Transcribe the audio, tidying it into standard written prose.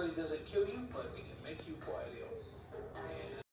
doesn't kill you, but it can make you